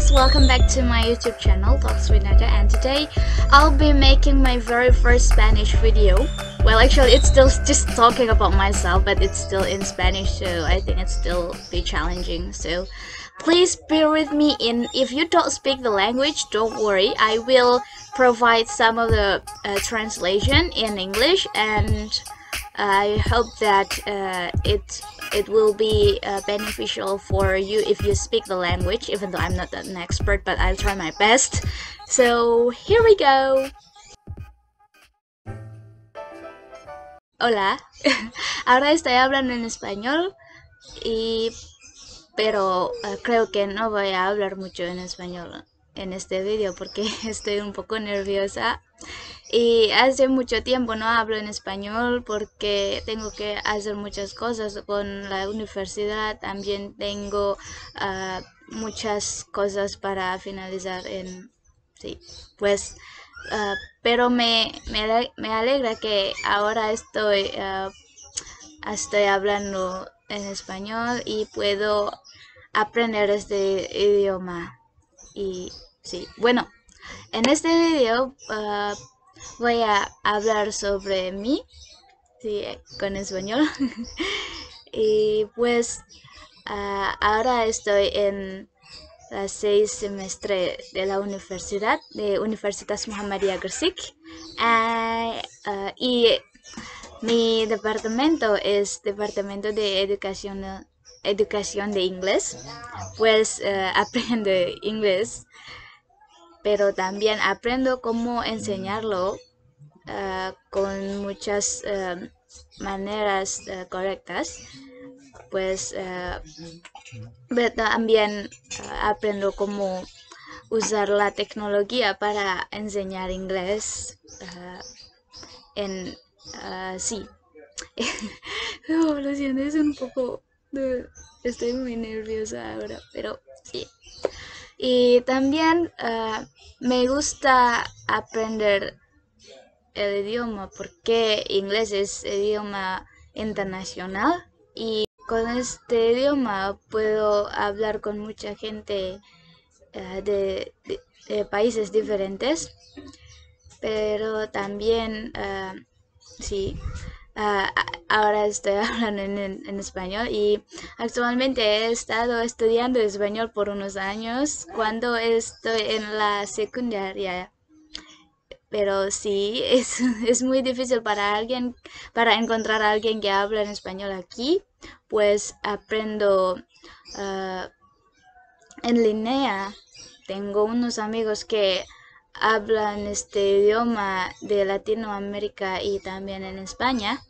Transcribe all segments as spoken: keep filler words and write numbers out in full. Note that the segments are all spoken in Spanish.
guys, welcome back to my YouTube channel, Talks with Nada, and today I'll be making my very first Spanish video. Well, actually it's still just talking about myself, but it's still in Spanish, so I think it's still be challenging. So please bear with me in. If you don't speak the language, don't worry, I will provide some of the uh, translation in English, and I hope that uh, it it will be uh, beneficial for you if you speak the language, even though I'm not an expert, but I'll try my best. So here we go. Hola, ahora estoy hablando en español, y pero uh, creo que no voy a hablar mucho en español en este video porque estoy un poco nerviosa. Y hace mucho tiempo no hablo en español porque tengo que hacer muchas cosas con la universidad. También tengo uh, muchas cosas para finalizar en... Sí, pues... Uh, pero me, me, me alegra que ahora estoy, uh, estoy hablando en español y puedo aprender este idioma. Y sí, bueno, en este video... Uh, voy a hablar sobre mí, sí, con español. Y pues uh, ahora estoy en las seis semestre de la universidad, de Universitas Muhammadiyah Gresik. Uh, uh, y mi departamento es departamento de educación, educación de inglés. Pues uh, aprendo inglés, pero también aprendo cómo enseñarlo uh, con muchas uh, maneras uh, correctas. Pues uh, también uh, aprendo cómo usar la tecnología para enseñar inglés uh, en uh, sí. Oh, lo siento, es un poco uh, estoy muy nerviosa ahora, pero sí. Y también uh, me gusta aprender el idioma porque inglés es idioma internacional, y con este idioma puedo hablar con mucha gente uh, de, de, de países diferentes. Pero también uh, sí, uh, ahora estoy hablando en, en, en español, y actualmente he estado estudiando español por unos años cuando estoy en la secundaria. Pero sí, es, es muy difícil para alguien, para encontrar a alguien que habla en español aquí. Pues aprendo uh, en línea. Tengo unos amigos que hablan este idioma de Latinoamérica y también en España.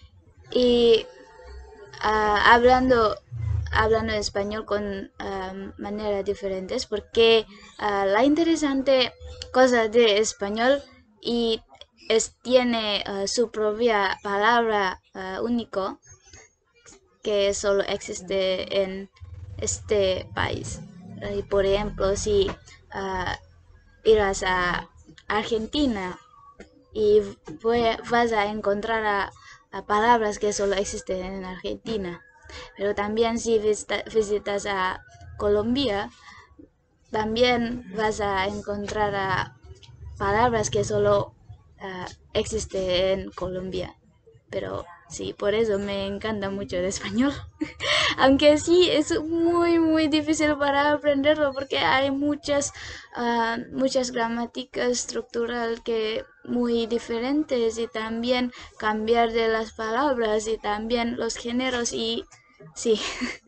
Y uh, hablando hablando español con uh, maneras diferentes, porque uh, la interesante cosa de español y es, tiene uh, su propia palabra uh, único que solo existe en este país. Y por ejemplo, si uh, irás a Argentina y voy, vas a encontrar a, a palabras que solo existen en Argentina. Pero también si visita, visitas a Colombia, también vas a encontrar a palabras que solo uh, existen en Colombia. Pero sí, por eso me encanta mucho el español. Aunque sí es muy muy difícil para aprenderlo porque hay muchas uh, muchas gramáticas estructural que muy diferentes, y también cambiar de las palabras y también los géneros, y sí.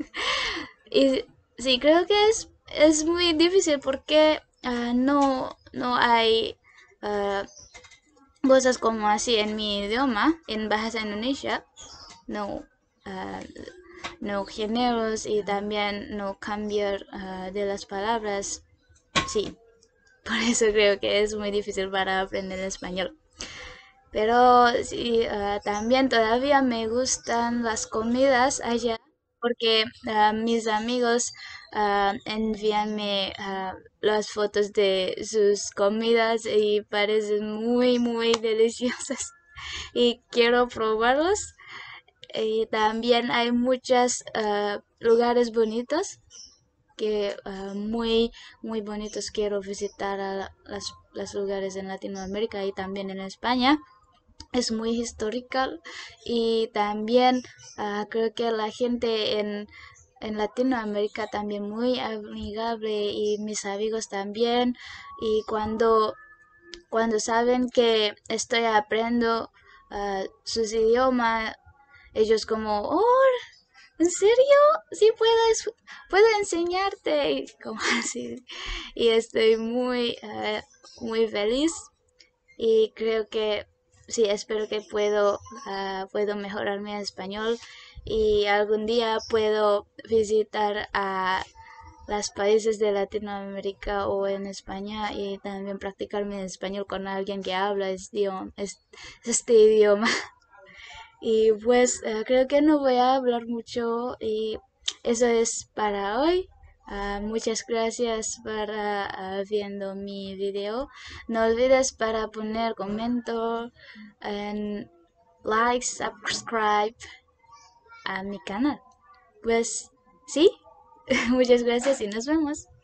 Y sí, creo que es, es muy difícil porque uh, no, no hay uh, cosas como así en mi idioma, en Bahasa Indonesia. No, uh, no géneros y también no cambiar uh, de las palabras. Sí, por eso creo que es muy difícil para aprender español. Pero sí, uh, también todavía me gustan las comidas allá, porque uh, mis amigos uh, envíanme uh, las fotos de sus comidas y parecen muy muy deliciosas y quiero probarlos. Y también hay muchos uh, lugares bonitos que ah, muy, muy bonitos. Quiero visitar a la- las, los lugares en Latinoamérica y también en España. Es muy histórico y también ah, creo que la gente en, en Latinoamérica también muy amigable y mis amigos también. Y cuando cuando saben que estoy aprendiendo ah, sus idiomas, ellos como, oh, ¿en serio? Sí puedo, puedo enseñarte. Y como así. Y estoy muy, ah, muy feliz y creo que sí, espero que puedo, ah, puedo mejorar mi español y algún día puedo visitar a los países de Latinoamérica o en España y también practicar mi español con alguien que habla este idioma. es- este idioma. Y pues eh, creo que no voy a hablar mucho y eso es para hoy. Ah, muchas gracias para ah, viendo mi video. No olvides para poner comento, en like, subscribe a mi canal. Pues sí, muchas gracias y nos vemos.